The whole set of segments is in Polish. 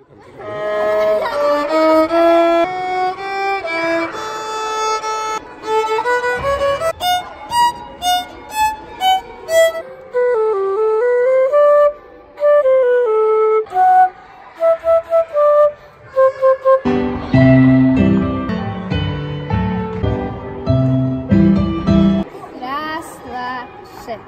Raz, dwa, trzy.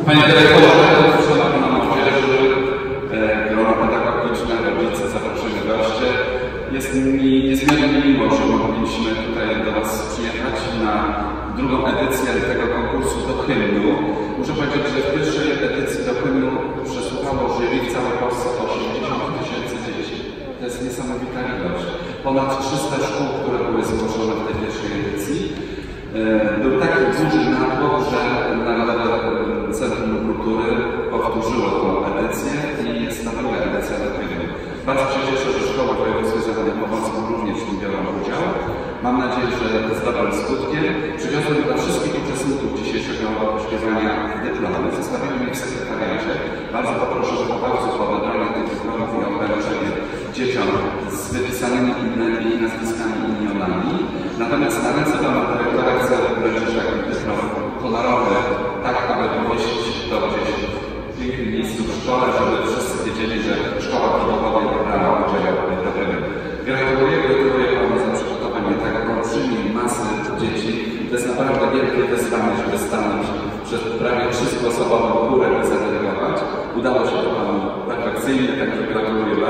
Panie dyrektorze, szanowni młodzieży, grono pedagogiczne, rodzice, zaproszeni goście. Jest mi niezmiernie miło, że mogliśmy tutaj do Was przyjechać na drugą edycję tego konkursu do hymnu. Muszę powiedzieć, że w pierwszej edycji do hymnu przesłuchało jury w całej Polsce 80 000 dzieci. To jest niesamowita ilość. Ponad 300 szkół, które były zgłoszone w tej pierwszej edycji. Był taki duży napływ, że Narodowe Centrum Kultury powtórzyło tę edycję i jest ta druga edycja do hymnu. Bardzo się cieszę, że szkoły wojewódzkie zachodniopomorskie również w tym biorą udział. Mam nadzieję, że z dobrym skutkiem. Przywiozłem dla wszystkich uczestników dzisiejszego śpiewania dyplomy. Zostawiłem je w sekretariacie. Bardzo poproszę wychowawców o odebranie tych dyplomów i o wręczenie dzieciom z wypisanymi innymi nazwiskami i imionami. Natomiast na ręce pana dyrektora chcę wręczyć taki dyplom honorowy, tak aby powieścić to gdzieś w pięknym miejscu w szkole, żeby wszyscy wiedzieli, że szkoła Kibowowie brała udział w tym. Gratuluję panu za przygotowanie tak olbrzymiej masy dzieci. To jest naprawdę wielkie wyzwanie, żeby stanąć przed prawie 300-osobową górę i zadelegować. Udało się to panu perfekcyjnie, także gratuluję.